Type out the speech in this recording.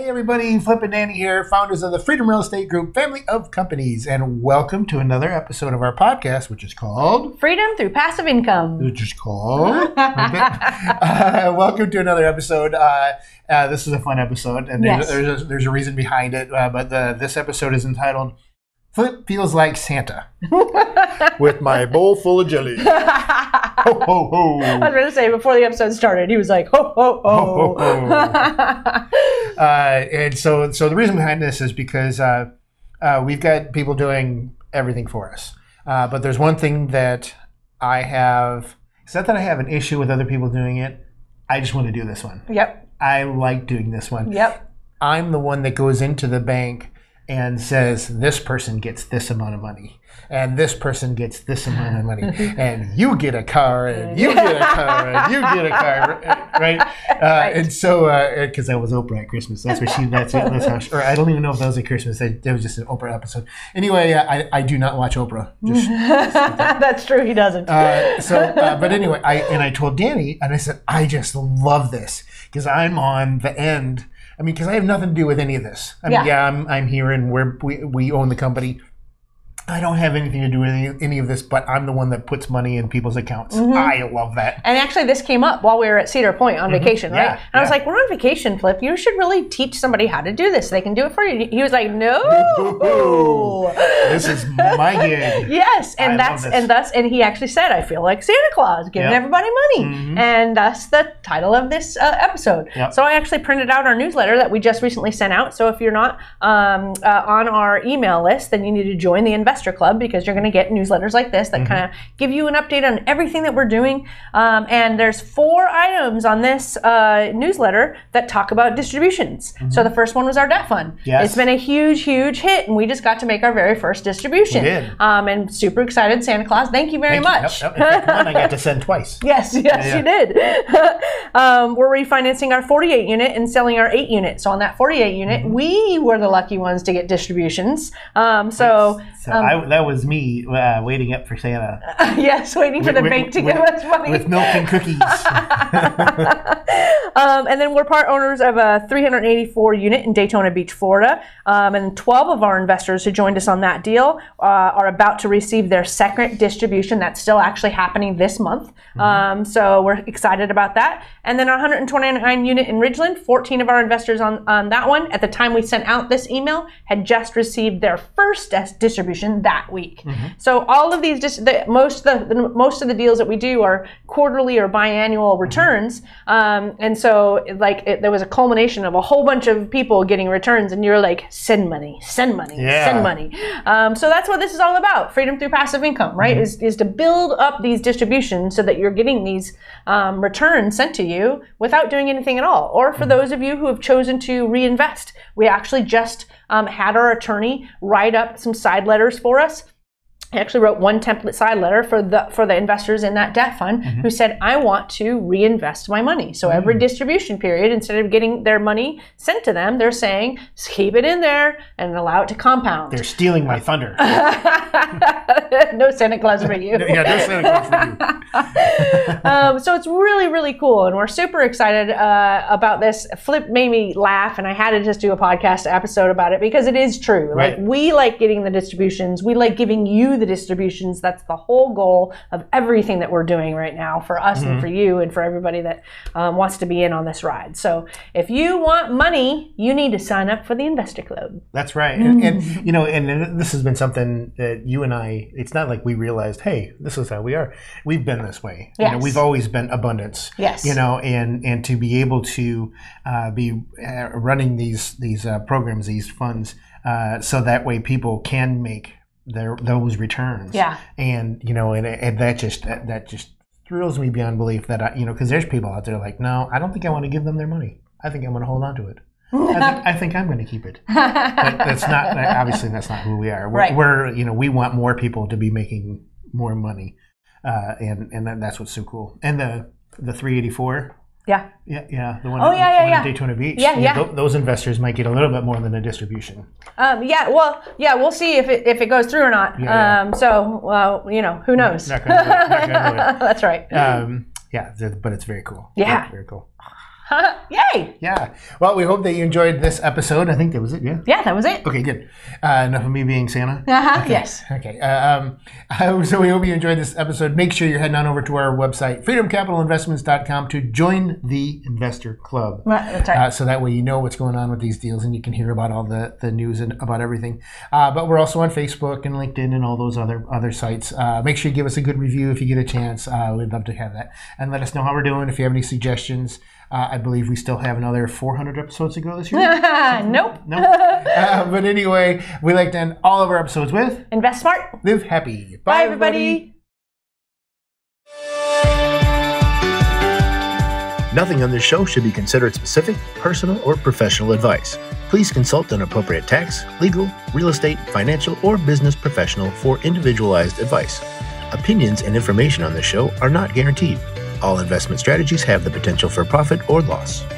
everybody, Flip and Danny here, founders of the Freedom Real Estate Group family of companies, and welcome to another episode of our podcast, which is called Freedom Through Passive Income. Welcome to another episode. This is a fun episode, and there's a reason behind it, but this episode is entitled Flip Feels Like Santa with my bowl full of jelly. Ho, ho, ho. I was going to say, before the episode started, he was like, ho, ho, ho. Ho, ho, ho. And so the reason behind this is because we've got people doing everything for us. But there's one thing that I have. It's not that I have an issue with other people doing it. I just want to do this one. Yep. I like doing this one. Yep. I'm the one that goes into the bank and says, this person gets this amount of money, and this person gets this amount of money, and you get a car, and you get a car, and you get a car, right? Right. And so, because that was Oprah at Christmas, that's what that's how or I don't even know if that was at Christmas, that was just an Oprah episode. Anyway, I do not watch Oprah. Just That's true, he doesn't. But anyway, I told Danny, and I said, I just love this, because I'm on the end. I mean, because I have nothing to do with any of this. I mean, I'm here and we own the company. I don't have anything to do with any of this, but I'm the one that puts money in people's accounts. Mm-hmm. I love that. And actually, this came up while we were at Cedar Point on vacation, right? And I was like, we're on vacation, Flip. You should really teach somebody how to do this. They can do it for you. He was like, no. This is my gig. Yes, and and he actually said, I feel like Santa Claus giving everybody money. Mm-hmm. And that's the title of this episode. Yep. So I actually printed out our newsletter that we just recently sent out. So if you're not on our email list, then you need to join the Investor Club, because you're going to get newsletters like this that kind of give you an update on everything that we're doing. And there's 4 items on this newsletter that talk about distributions. Mm-hmm. So the first one was our debt fund. Yes. It's been a huge, huge hit, and we just got to make our very first distribution. We did. And super excited, Santa Claus. Thank you very much. Yep. In fact, one I got to send twice. Yes, you did. We're refinancing our 48 unit and selling our 8 unit. So on that 48 unit, we were the lucky ones to get distributions. That was me waiting up for Santa. Yes, waiting for the bank to give us money. With milk and cookies. And then we're part owners of a 384 unit in Daytona Beach, Florida. And 12 of our investors who joined us on that deal are about to receive their second distribution. That's still actually happening this month. So we're excited about that. And then our 129 unit in Ridgeland, 14 of our investors on that one, at the time we sent out this email, had just received their first distribution that week. So all of these, most of the deals that we do are quarterly or biannual returns. And so there was a culmination of a whole bunch of people getting returns, and you're like, send money, send money, send money. So that's what this is all about. Freedom through passive income, right? Is to build up these distributions so that you're getting these returns sent to you without doing anything at all. Or for those of you who have chosen to reinvest, we actually just had our attorney write up some side letters for us. I actually wrote one template side letter for the investors in that debt fund who said, I want to reinvest my money. So every distribution period, instead of getting their money sent to them, they're saying, keep it in there and allow it to compound. They're stealing my thunder. No Santa Claus for you. No Santa Claus for you. So it's really, really cool. And we're super excited about this. Flip made me laugh, and I had to just do a podcast episode about it because it is true. Right. Like, we like getting the distributions. We like giving you the distributions. That's the whole goal of everything that we're doing right now for us and for you and for everybody that wants to be in on this ride. So if you want money, you need to sign up for the Investor Club. That's right. And you know, and this has been something that you and I, it's not like we realized, hey, this is how we are. We've been this way. Yes. You know, we've always been abundance. Yes. You know, and to be able to be running these programs, these funds, so that way people can make those returns. Yeah. And you know, and that just thrills me beyond belief that because there's people out there like, no, I don't think I want to give them their money. I think I'm going to hold on to it. I think I'm going to keep it. But that's not, obviously that's not who we are. We're we want more people to be making more money, and that's what's so cool. And the 384. Yeah. The one in Daytona Beach. Those investors might get a little bit more than a distribution. We'll see if it goes through or not. Who knows? Not gonna do it. That's right. But it's very cool. Yeah. Very cool. Yay! Yeah. Well, we hope that you enjoyed this episode. I think that was it, yeah? Yeah, that was it. Okay, good. Enough of me being Santa? Okay. Yes. Okay. So we hope you enjoyed this episode. Make sure you're heading on over to our website, freedomcapitalinvestments.com, to join the Investor Club. That's right. So that way you know what's going on with these deals and you can hear about all the news and about everything. But we're also on Facebook and LinkedIn and all those other sites. Make sure you give us a good review if you get a chance. We'd love to have that. And let us know how we're doing. If you have any suggestions, I believe we still have another 400 episodes to go this year. Nope. But anyway, we like to end all of our episodes with Invest smart. Live happy. Bye everybody. Nothing on this show should be considered specific, personal, or professional advice. Please consult an appropriate tax, legal, real estate, financial, or business professional for individualized advice. Opinions and information on this show are not guaranteed. All investment strategies have the potential for profit or loss.